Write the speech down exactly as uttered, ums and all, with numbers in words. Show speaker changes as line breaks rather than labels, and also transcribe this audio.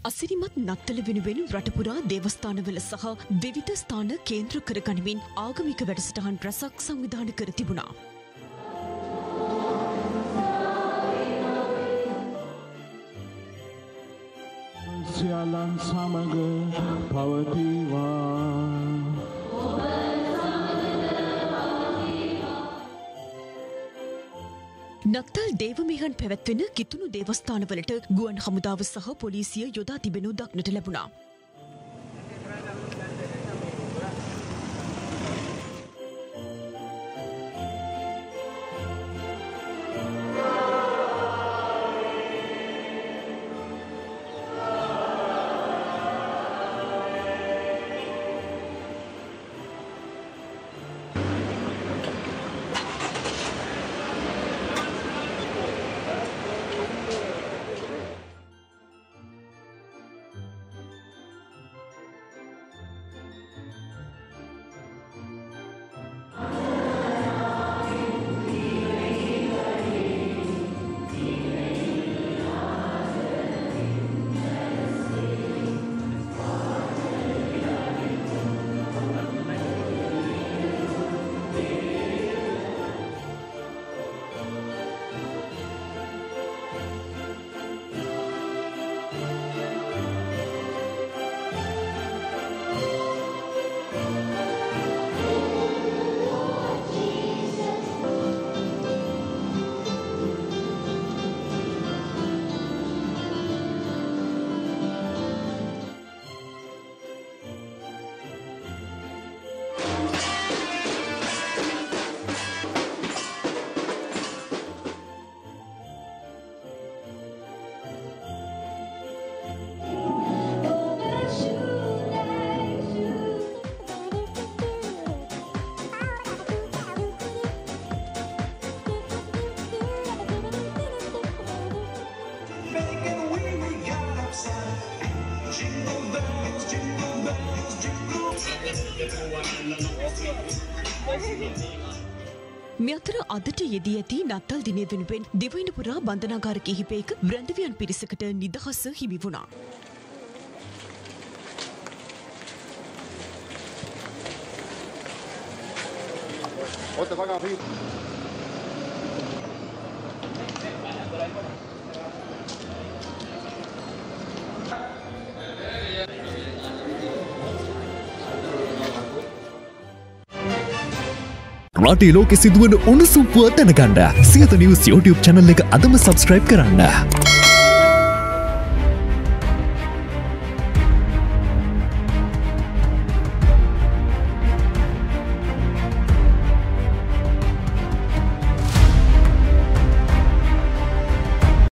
අසිරිමත් නත්තල වෙනුවෙන් රටපුරා දේවස්ථානවල සහ විවිධ ස්ථාන කේන්ද්‍ර කරගනිමින් ආගමික වැඩසටහන් රැසක් සංවිධානය කර තිබුණා.
සියලන් සමග පවතිවා.
නත්තල් දේවමේහන් පැවැත්වෙන කිතුණු දේවස්ථානවලට ගුවන් හමුදාව සහ පොලිසිය යොදා තිබෙනු දක්නට ලැබුණා. මේ අතර අදට යෙදී ඇති නත්තල් දිනය වෙනුවෙන් දිවයින පුරා බන්ධනාගාර කිහිපයක ව්‍රැන්දවියන් පිරිසකට නිදහස හිමි වුණා.
රටේ ලෝකෙ සිදුවන උණුසුම් පුවත් දැනගන්න සියත නිවුස් YouTube channel එක අදම subscribe කරන්න.